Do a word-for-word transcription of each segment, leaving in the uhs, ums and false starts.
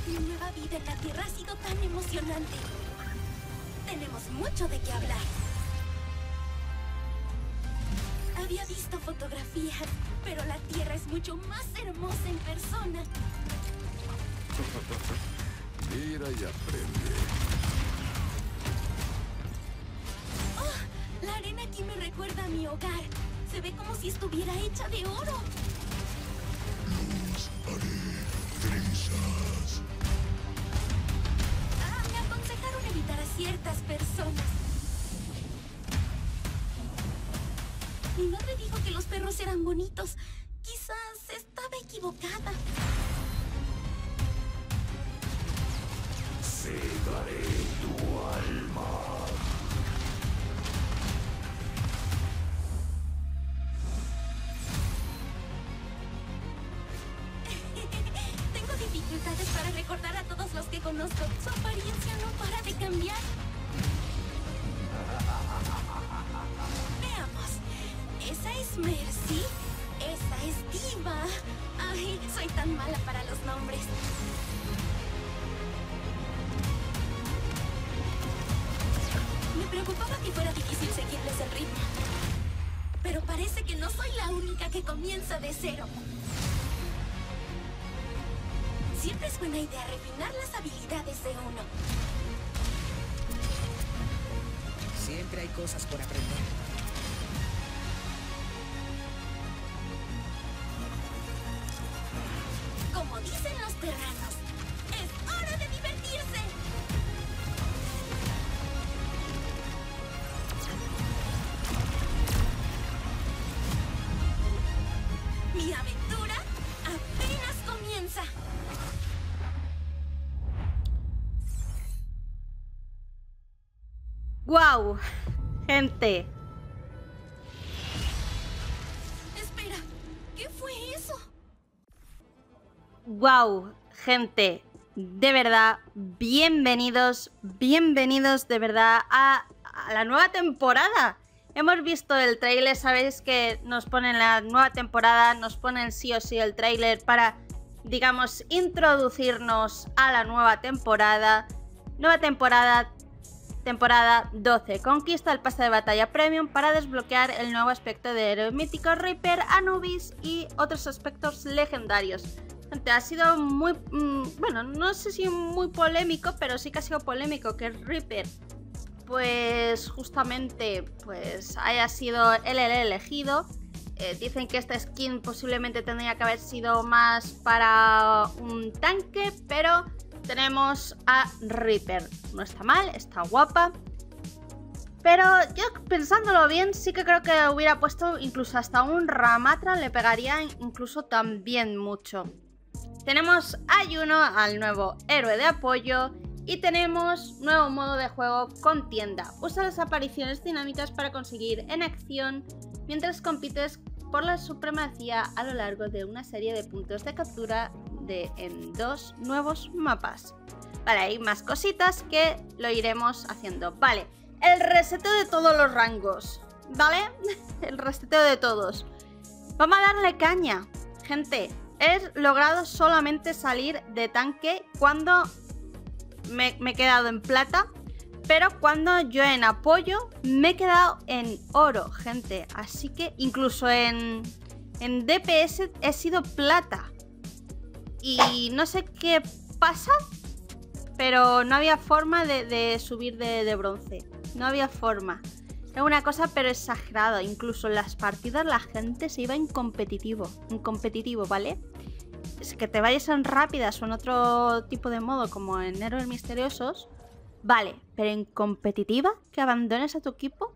Mi nueva vida en la Tierra ha sido tan emocionante. Tenemos mucho de qué hablar. Había visto fotografías, pero la Tierra es mucho más hermosa en persona. Mira y aprende. Oh, la arena aquí me recuerda a mi hogar. Se ve como si estuviera hecha de oro. Los haré trizas. Ah, me aconsejaron evitar a ciertas personas. Mi madre dijo que los perros eran bonitos. Quizás estaba equivocada. Segaré tu alma. Tengo dificultades para recordar a todos los que conozco. Su apariencia no para de cambiar. Veamos. Esa es Mercy. Esa es Diva. Ay, soy tan mala para los nombres. Me preocupaba que fuera difícil seguirles el ritmo. Pero parece que no soy la única que comienza de cero. Siempre es buena idea refinar las habilidades de uno. Siempre hay cosas por aprender. Como dicen los terranos, ¡es hora de divertirse! Mi aventura apenas comienza. ¡Guau! Gente. Espera, ¿qué fue eso? ¡Guau! Gente. De verdad, bienvenidos, bienvenidos de verdad a, a la nueva temporada. Hemos visto el tráiler, sabéis que nos ponen la nueva temporada, nos ponen sí o sí el tráiler para, digamos, introducirnos a la nueva temporada. Nueva temporada, temporada doce. Conquista el pase de batalla premium para desbloquear el nuevo aspecto de héroe mítico, Reaper, Anubis y otros aspectos legendarios. Gente, ha sido muy, mmm, bueno, no sé si muy polémico, pero sí que ha sido polémico que Reaper, pues justamente, pues haya sido él el elegido. Eh, dicen que esta skin posiblemente tendría que haber sido más para un tanque, pero tenemos a Reaper. No está mal, está guapa. Pero yo pensándolo bien, sí que creo que hubiera puesto incluso hasta un Ramatra, le pegaría incluso también mucho. Tenemos a Juno, al nuevo héroe de apoyo, y tenemos nuevo modo de juego contienda. Usa las apariciones dinámicas para conseguir en acción mientras compites por la supremacía a lo largo de una serie de puntos de captura de, en dos nuevos mapas. Vale, hay más cositas que lo iremos haciendo. Vale, el reseteo de todos los rangos, ¿vale? El reseteo de todos. Vamos a darle caña, gente. He logrado solamente salir de tanque cuando me, me he quedado en plata, pero cuando yo en apoyo me he quedado en oro, gente. Así que incluso en, en D P S he sido plata. Y no sé qué pasa, pero no había forma de, de subir de, de bronce. No había forma. Era una cosa pero exagerada. Incluso en las partidas la gente se iba en competitivo. En competitivo, ¿vale? Es que te vayas en rápidas o en otro tipo de modo como en héroes misteriosos, vale, pero en competitiva, que abandones a tu equipo,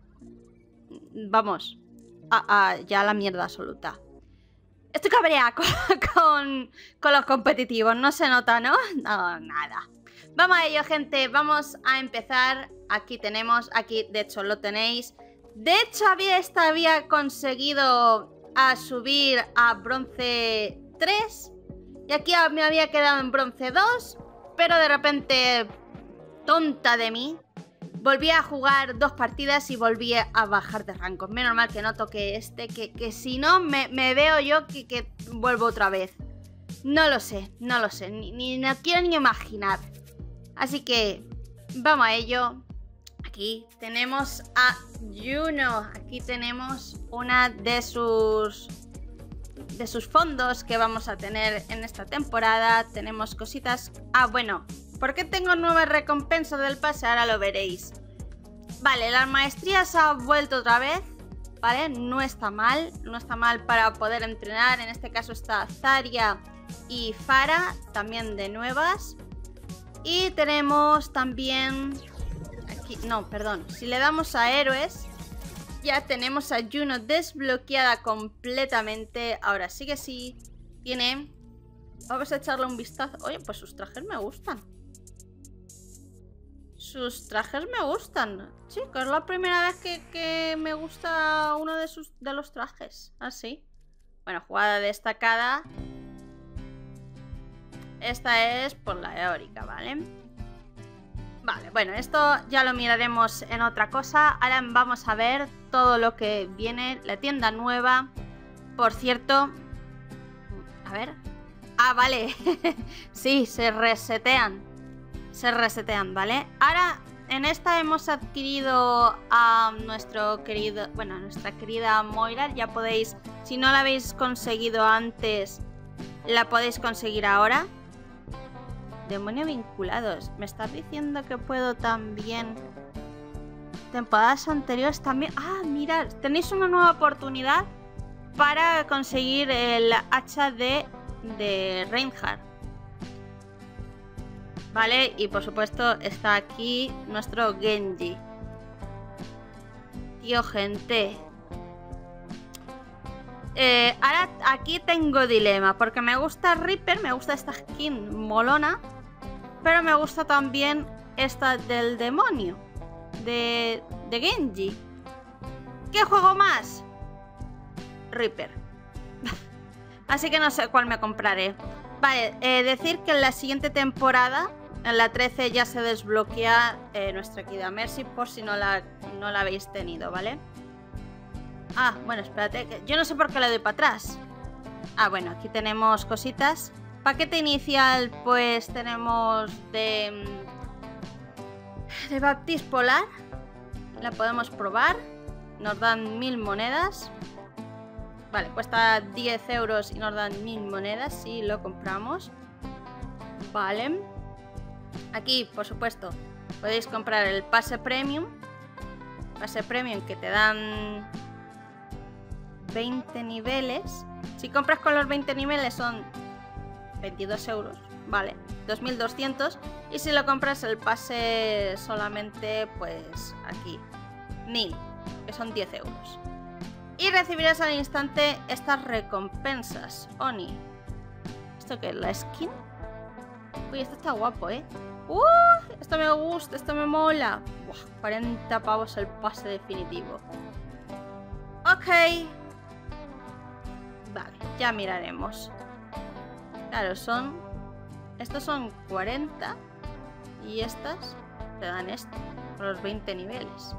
vamos, a, a ya la mierda absoluta. Estoy cabreada con, con, con los competitivos, no se nota, ¿no? No, nada. Vamos a ello, gente, vamos a empezar. Aquí tenemos, aquí de hecho lo tenéis. De hecho, había, esta había conseguido a subir a bronce tres. Y aquí me había quedado en bronce dos, pero de repente, tonta de mí, volví a jugar dos partidas y volví a bajar de rango. Menos mal que no toqué este, que, que si no me, me veo yo que, que vuelvo otra vez. No lo sé, no lo sé. Ni, ni no quiero ni imaginar. Así que vamos a ello. Aquí tenemos a Juno. Aquí tenemos una de sus... de sus fondos que vamos a tener en esta temporada. Tenemos cositas. Ah, bueno, ¿por qué tengo nuevas recompensas del pase? Ahora lo veréis. Vale, las maestrías ha vuelto otra vez. Vale, no está mal. No está mal para poder entrenar. En este caso está Zarya y Pharah, también de nuevas. Y tenemos también aquí, no, perdón. Si le damos a héroes, ya tenemos a Juno desbloqueada completamente. Ahora sí que sí. Tiene... Vamos a echarle un vistazo. Oye, pues sus trajes me gustan. Sus trajes me gustan. Chicos, es la primera vez que, que me gusta uno de, sus, de los trajes. Así. Bueno, jugada destacada. Esta es por la eórica, ¿vale? Vale, bueno, esto ya lo miraremos en otra cosa. Ahora vamos a ver todo lo que viene. La tienda nueva. Por cierto... A ver... Ah, vale. Sí, se resetean. Se resetean, ¿vale? Ahora, en esta hemos adquirido a nuestro querido... Bueno, a nuestra querida Moira. Ya podéis... Si no la habéis conseguido antes, la podéis conseguir ahora. Demonio vinculados. Me estás diciendo que puedo también... Temporadas anteriores también... Ah, mirad. Tenéis una nueva oportunidad para conseguir el hacha de... de Reinhardt. Vale, y por supuesto está aquí nuestro Genji. Tío, gente. Eh, ahora aquí tengo dilema, porque me gusta Reaper, me gusta esta skin molona, pero me gusta también esta del demonio, de, de Genji. ¿Qué juego más? Reaper. Así que no sé cuál me compraré. Vale, eh, decir que en la siguiente temporada, en la trece, ya se desbloquea eh, nuestra querida Mercy, por si no la, no la habéis tenido, ¿vale? Ah, bueno, espérate, que yo no sé por qué le doy para atrás. Ah, bueno, aquí tenemos cositas. Paquete inicial, pues tenemos de... de Baptiste Polar. La podemos probar. Nos dan mil monedas. Vale, cuesta diez euros y nos dan mil monedas si lo compramos. Vale. Aquí, por supuesto, podéis comprar el pase premium. Pase premium que te dan veinte niveles. Si compras con los veinte niveles son veintidós euros. Vale, dos mil doscientos. Y si lo compras el pase solamente, pues aquí, mil, que son diez euros. Y recibirás al instante estas recompensas. Oni. ¿Esto qué es? ¿La skin? Uy, esto está guapo, ¿eh? ¡Uh! Esto me gusta, esto me mola. Buah, cuarenta pavos el pase definitivo. Ok. Vale, ya miraremos. Claro, son... Estos son cuarenta. Y estas te dan esto. Por los veinte niveles.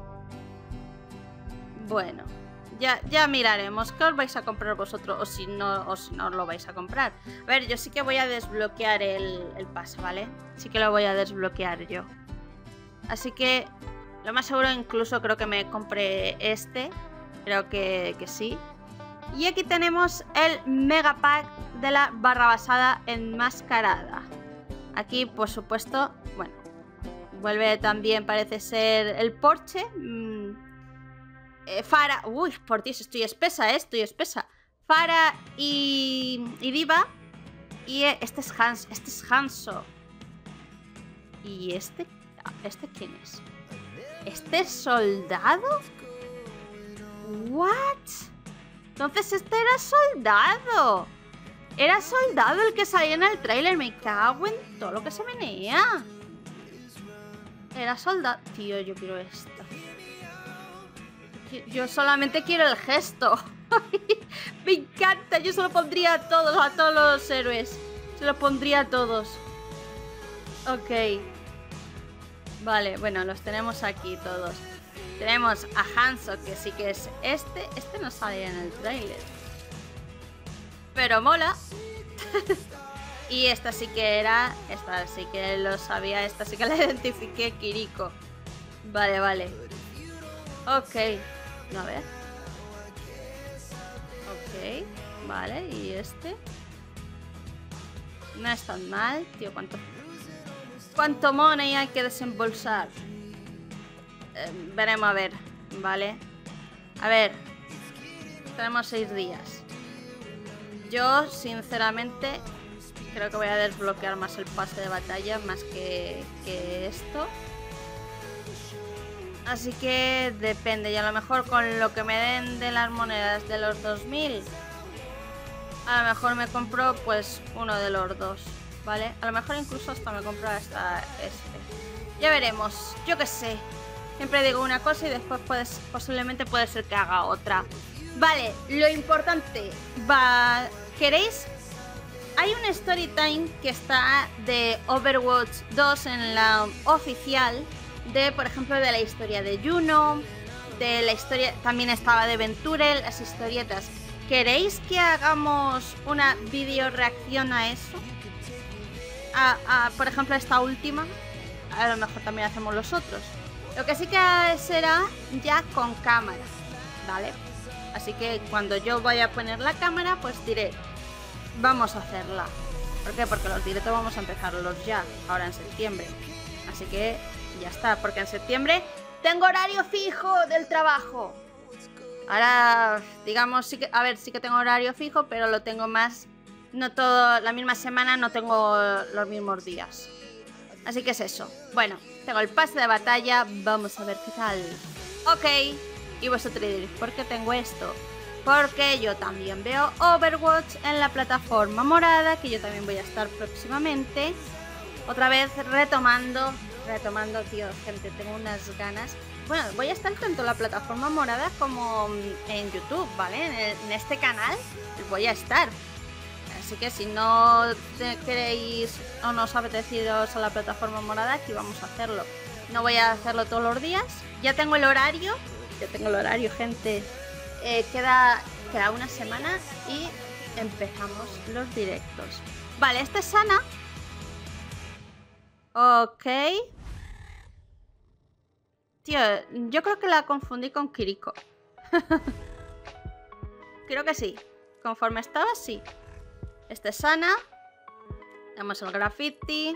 Bueno. Ya, ya miraremos qué os vais a comprar vosotros o si no, o si no os lo vais a comprar. A ver, yo sí que voy a desbloquear el, el pase, ¿vale? Sí que lo voy a desbloquear yo. Así que lo más seguro incluso creo que me compré este. Creo que, que sí. Y aquí tenemos el Mega Pack de la Barrabasada enmascarada. Aquí, por supuesto, bueno, vuelve también, parece ser el Porsche. Mmm... Eh, Pharah, uy, por Dios, estoy espesa, eh, estoy espesa. Pharah y, y D.Va. Y este es Hans, este es Hanzo. ¿Y este? ¿Este quién es? ¿Este es soldado? ¿What? Entonces este era soldado. Era soldado el que salía en el tráiler. Me cago en todo lo que se menea. Era soldado. Tío, yo quiero esto. Yo solamente quiero el gesto. Me encanta. Yo se lo pondría a todos, a todos los héroes. Se lo pondría a todos. Ok. Vale, bueno, los tenemos aquí todos. Tenemos a Hanzo, que sí que es este. Este no sale en el tráiler. Pero mola. Y esta sí que era, esta sí que lo sabía, esta sí que la identifiqué, Kiriko. Vale, vale. Ok. A ver. Ok. Vale, y este. No es tan mal, tío. ¿Cuánto, cuánto money hay que desembolsar? Eh, veremos a ver. Vale. A ver. Tenemos seis días. Yo, sinceramente, creo que voy a desbloquear más el pase de batalla más que, que esto. Así que depende. Y a lo mejor con lo que me den de las monedas de los dos mil, a lo mejor me compro pues uno de los dos, ¿vale? A lo mejor incluso hasta me compro hasta este. Ya veremos. Yo qué sé. Siempre digo una cosa y después puedes, posiblemente puede ser que haga otra. Vale, lo importante. Va... ¿Queréis? Hay un story time que está de Overwatch dos en la oficial. De, por ejemplo, de la historia de Juno. De la historia... También estaba de Venture, las historietas. ¿Queréis que hagamos una video reacción a eso? A, a, por ejemplo, esta última. A lo mejor también hacemos los otros. Lo que sí que será ya con cámara, ¿vale? Así que cuando yo vaya a poner la cámara, pues diré, vamos a hacerla. ¿Por qué? Porque los directos vamos a empezarlos ya, ahora en septiembre. Así que ya está, porque en septiembre tengo horario fijo del trabajo. Ahora, digamos, sí que, a ver, sí que tengo horario fijo, pero lo tengo más, no todo, la misma semana no tengo los mismos días. Así que es eso. Bueno, tengo el pase de batalla, vamos a ver qué tal. Ok, y vosotros diréis, ¿por qué tengo esto? Porque yo también veo Overwatch en la plataforma morada, que yo también voy a estar próximamente. Otra vez retomando, retomando, tío, gente, tengo unas ganas. Bueno, voy a estar tanto en la plataforma morada como en YouTube, ¿vale? En, el, en este canal voy a estar. Así que si no te queréis o no os apetecidos a la plataforma morada, aquí vamos a hacerlo. No voy a hacerlo todos los días. Ya tengo el horario. Ya tengo el horario, gente. Eh, queda, queda una semana y empezamos los directos. Vale, esta es Ana. Ok. Tío, yo creo que la confundí con Kiriko. Creo que sí. Conforme estaba, sí. Esta es Ana. Tenemos el graffiti.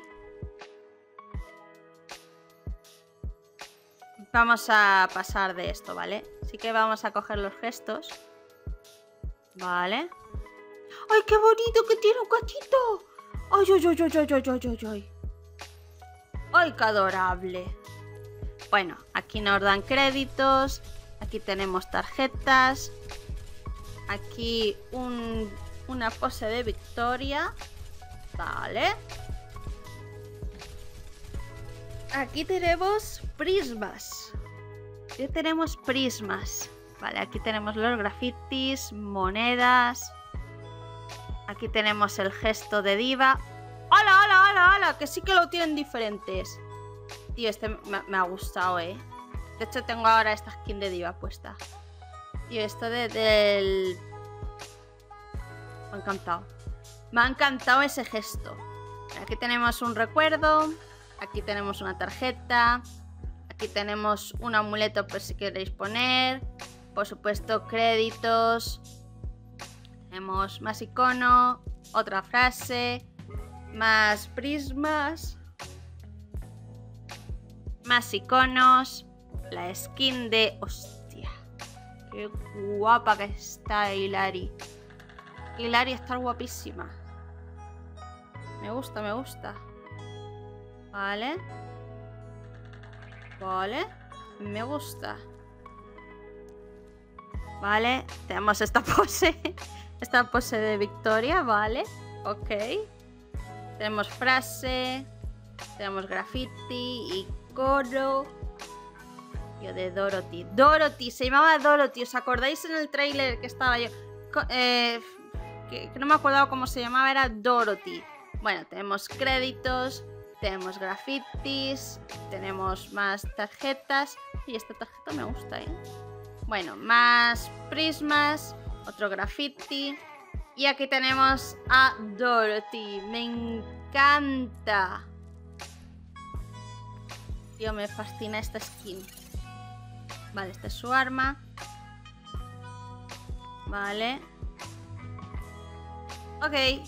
Vamos a pasar de esto, ¿vale? Así que vamos a coger los gestos. Vale. ¡Ay, qué bonito que tiene un gatito! ¡Ay, ay, ay, ay, ay, ay, ay, ay! ¡Ay, qué adorable! Bueno, aquí nos dan créditos. Aquí tenemos tarjetas. Aquí un, una pose de victoria. Vale. Aquí tenemos prismas. Aquí tenemos prismas. Vale, aquí tenemos los grafitis, monedas. Aquí tenemos el gesto de diva. ¡Hala, hala, hala, hala! Que sí que lo tienen diferentes. Tío, este me, me ha gustado, ¿eh? De hecho, tengo ahora esta skin de diva puesta. Tío, esto de, del... Me ha encantado. Me ha encantado ese gesto. Aquí tenemos un recuerdo. Aquí tenemos una tarjeta. Aquí tenemos un amuleto por si queréis poner. Por supuesto, créditos. Tenemos más icono. Otra frase. Más prismas. Más iconos. La skin de... Hostia. Qué guapa que está Hilary. Hilary está guapísima. Me gusta, me gusta. Vale. Vale. Me gusta. Vale. Tenemos esta pose. Esta pose de victoria. Vale. Ok. Tenemos frase. Tenemos graffiti. Icono. Yo de Dorothy. Dorothy. Se llamaba Dorothy. ¿Os acordáis en el tráiler que estaba yo? Eh, que, que no me acordaba cómo se llamaba. Era Dorothy. Bueno, tenemos créditos. Tenemos grafitis, tenemos más tarjetas. Y esta tarjeta me gusta, ¿eh? Bueno, más prismas, otro graffiti. Y aquí tenemos a Dorothy. Me encanta. Tío, me fascina esta skin. Vale, esta es su arma. Vale. Ok.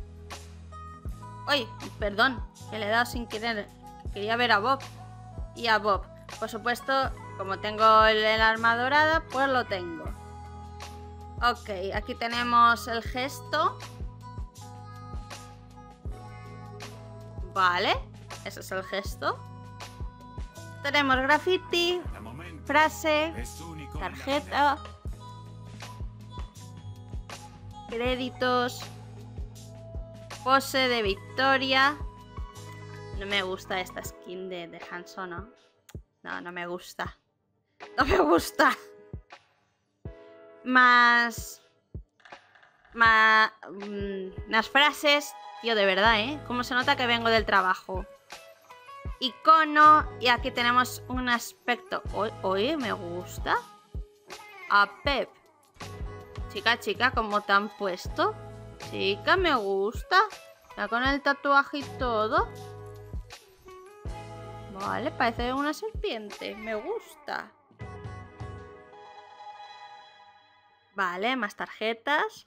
Uy, perdón, que le he dado sin querer. Quería ver a Bob. Y a Bob. Por supuesto, como tengo el, el arma dorada, pues lo tengo. Ok, aquí tenemos el gesto. Vale, ese es el gesto. Tenemos graffiti, frase, tarjeta, créditos, pose de victoria. No me gusta esta skin de, de Han Solo. No, no me gusta. No me gusta. Más... Más... Mmm, más frases. Tío, de verdad, ¿eh? Cómo se nota que vengo del trabajo. Icono. Y aquí tenemos un aspecto... Oye, me gusta. A Pep. Chica, chica, ¿cómo te han puesto? Chica, me gusta. Ya con el tatuaje y todo. Vale, parece una serpiente. Me gusta. Vale, más tarjetas.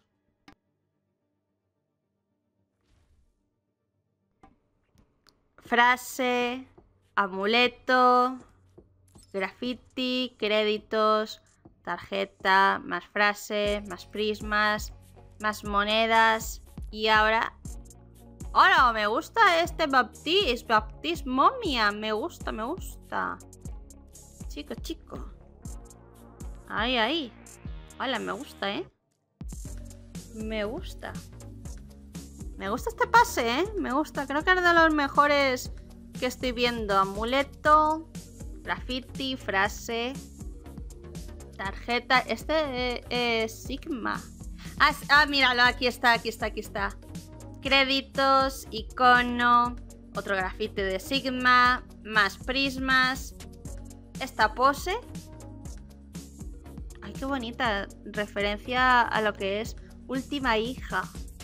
Frase, amuleto, graffiti, créditos, tarjeta, más frase, más prismas, más monedas. Y ahora... ¡Hola! Me gusta este Baptiste, Baptiste momia. Me gusta, me gusta. Chico, chico. Ahí, ahí. Hola, me gusta, ¿eh? Me gusta. Me gusta este pase, ¿eh? Me gusta. Creo que es de los mejores que estoy viendo. Amuleto, graffiti, frase, tarjeta. Este es eh, Sigma. Ah, ah, míralo. Aquí está, aquí está, aquí está. Créditos, icono, otro grafite de Sigma, más prismas, esta pose. Ay, qué bonita referencia a lo que es Última Hija.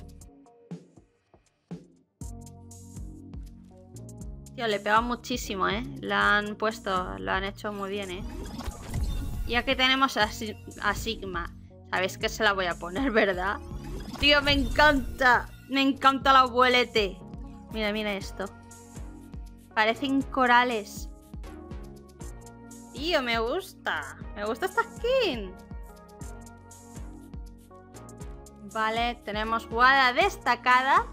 Tío, le pega muchísimo, ¿eh? La han puesto, lo han hecho muy bien, ¿eh? Y aquí tenemos a, a Sigma. Sabéis que se la voy a poner, ¿verdad? Tío, me encanta. Me encanta el abuelete. Mira, mira esto. Parecen corales. Tío, me gusta. Me gusta esta skin. Vale, tenemos jugada destacada.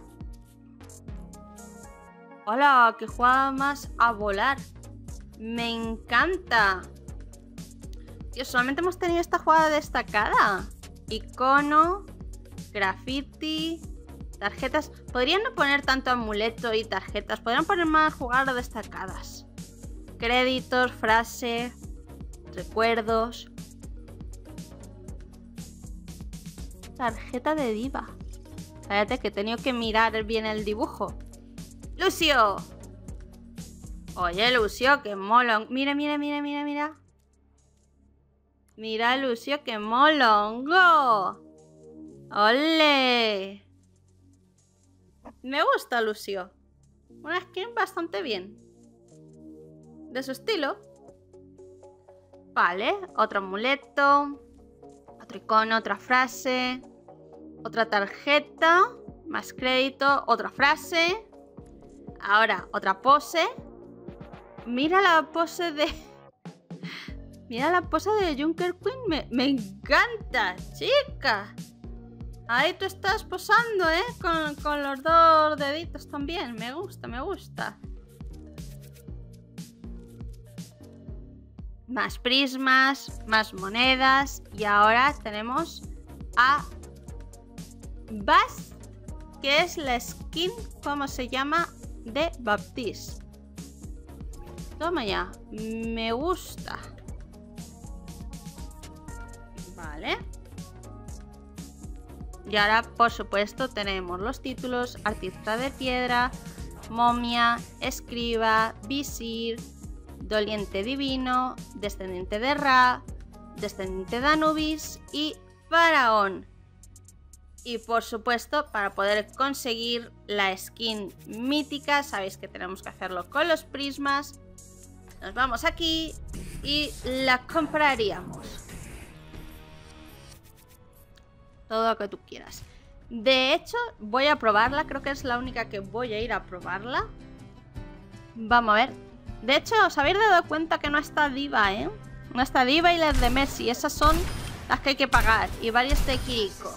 Hola, que juega más a volar. Me encanta. Tío, solamente hemos tenido esta jugada destacada. Icono, graffiti, tarjetas. Podrían no poner tanto amuleto y tarjetas. Podrían poner más jugadas destacadas. Créditos, frase, recuerdos. Tarjeta de diva. Cállate que he tenido que mirar bien el dibujo. ¡Lucio! Oye, Lucio, qué molón. Mira, mira, mira, mira, mira. Mira, Lucio, qué molongo. ¡Ole! Me gusta, Lucio. Una skin bastante bien. De su estilo. Vale, otro amuleto. Otro icono, otra frase. Otra tarjeta. Más crédito, otra frase. Ahora, otra pose. Mira la pose de... Mira la pose de Junker Queen. Me, me encanta, chica. Ahí tú estás posando, ¿eh? Con, con los dos deditos también. Me gusta, me gusta. Más prismas, más monedas. Y ahora tenemos a Bast, que es la skin, ¿cómo se llama? De Baptiste. Toma ya. Me gusta. Vale. Y ahora, por supuesto, tenemos los títulos: Artista de Piedra, Momia, Escriba, Visir, Doliente Divino, Descendiente de Ra, Descendiente de Anubis y Faraón. Y por supuesto, para poder conseguir la skin mítica, sabéis que tenemos que hacerlo con los prismas. Nos vamos aquí y la compraríamos. Todo lo que tú quieras. De hecho, voy a probarla. Creo que es la única que voy a ir a probarla. Vamos a ver. De hecho, os habéis dado cuenta que no está Diva, ¿eh? No está Diva y las de Mercy. Esas son las que hay que pagar. Y varias de Kiriko.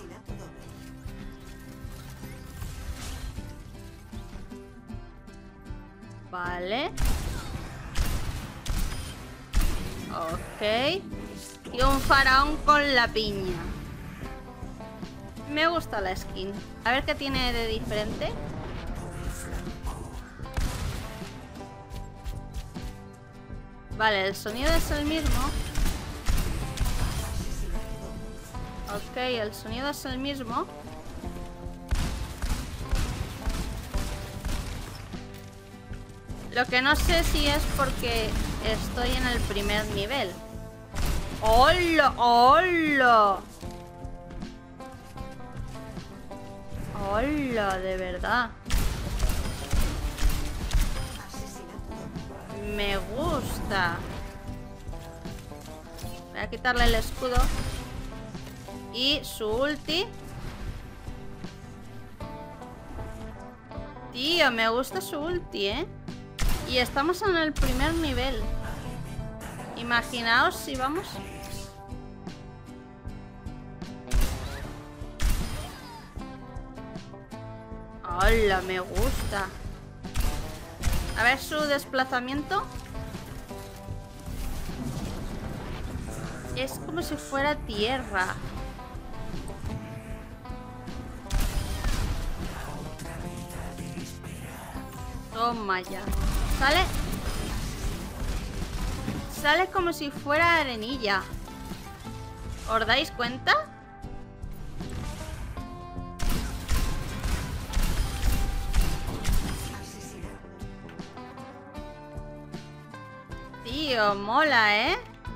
Vale. Ok. Y un faraón con la piña. Me gusta la skin. A ver qué tiene de diferente. Vale, el sonido es el mismo. Ok, el sonido es el mismo. Lo que no sé si es porque estoy en el primer nivel. ¡Hola! ¡Hola! ¡Hola! De verdad. Me gusta. Voy a quitarle el escudo. Y su ulti. Tío, me gusta su ulti, ¿eh? Y estamos en el primer nivel. Imaginaos si vamos... ¡Hola! Me gusta. A ver su desplazamiento. Es como si fuera tierra. Toma ya. Sale. Sale como si fuera arenilla. ¿Os dais cuenta? Tío, mola, ¿eh?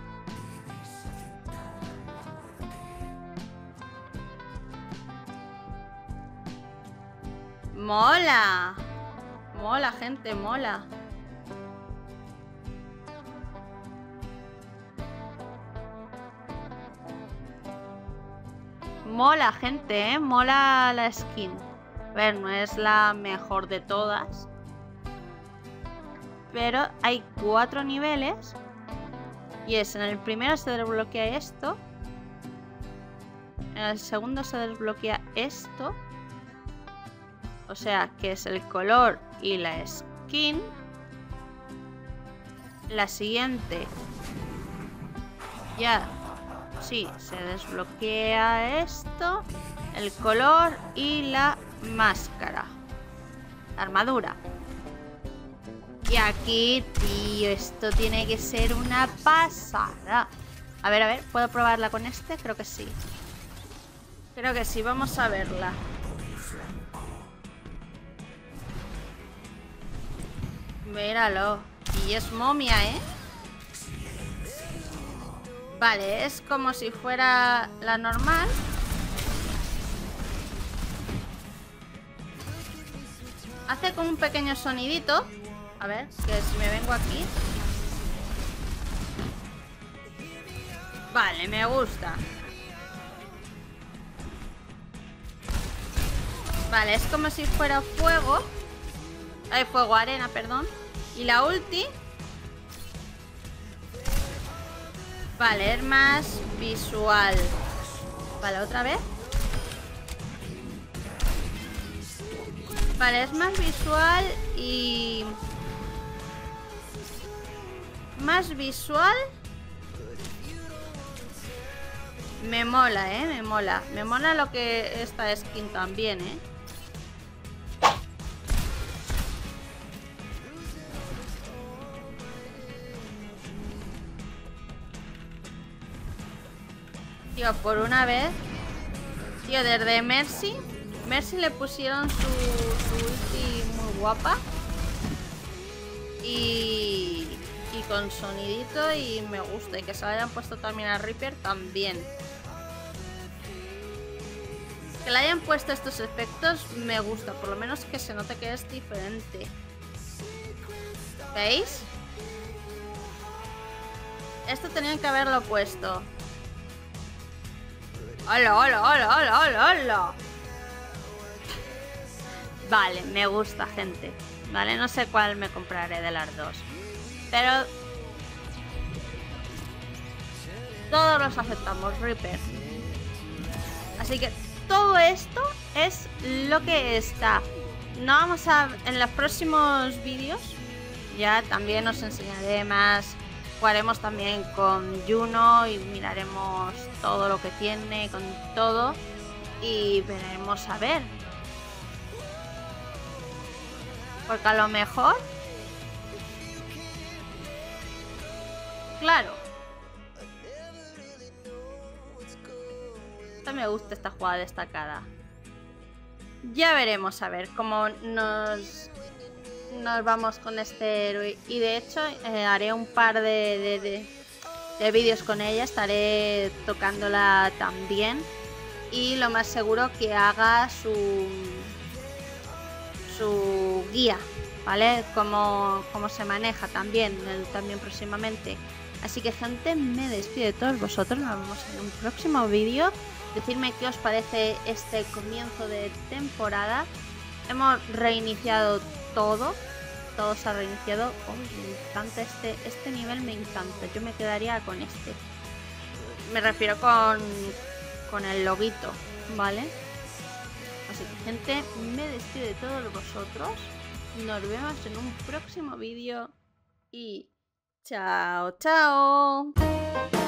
Mola. Mola, gente, mola. Mola, gente, ¿eh? Mola la skin. A ver, no es la mejor de todas. Pero hay cuatro niveles. Y es, en el primero se desbloquea esto. En el segundo se desbloquea esto. O sea, que es el color y la skin. La siguiente. Ya. Sí, se desbloquea esto. El color y la máscara. Armadura. Y aquí, tío, esto tiene que ser una pasada. A ver, a ver, ¿puedo probarla con este? Creo que sí. Creo que sí, vamos a verla. Míralo. Y es momia, ¿eh? Vale, es como si fuera la normal. Hace como un pequeño sonidito. A ver, que si me vengo aquí. Vale, me gusta. Vale, es como si fuera fuego. Hay fuego, arena, perdón. Y la ulti. Vale, es más visual. Vale, otra vez. Vale, es más visual y... Más visual. Me mola, eh, me mola. Me mola lo que esta skin también, eh. Tío, por una vez. Tío, desde Mercy. Mercy le pusieron su, su ulti muy guapa. Y... Y con sonidito y me gusta. Y que se la hayan puesto también a Reaper también. Que le hayan puesto estos efectos me gusta, por lo menos que se note que es diferente. ¿Veis? Esto tenían que haberlo puesto. ¡Hola, hola, hola, hola, hola, hola! Vale, me gusta, gente. Vale, no sé cuál me compraré de las dos. Pero todos los aceptamos, Reaper. Así que todo esto es lo que está. No vamos a... En los próximos vídeos ya también os enseñaré más. Jugaremos también con Juno y miraremos todo lo que tiene, con todo. Y veremos a ver. Porque a lo mejor... Claro. Esta me gusta, esta jugada destacada. Ya veremos a ver cómo nos... Nos vamos con este héroe. Y de hecho eh, haré un par de, de, de, de vídeos con ella. Estaré tocándola también. Y lo más seguro que haga su Su guía, ¿vale? Cómo, cómo se maneja también, también próximamente. Así que, gente, me despido de todos vosotros. Nos vemos en un próximo vídeo. Decidme qué os parece este comienzo de temporada. Hemos reiniciado todo. Todo se ha reiniciado. Oh, me encanta este, este nivel, me encanta. Yo me quedaría con este. Me refiero con, con el loguito, ¿vale? Así que, gente, me despido de todos vosotros. Nos vemos en un próximo vídeo. Y chao, chao.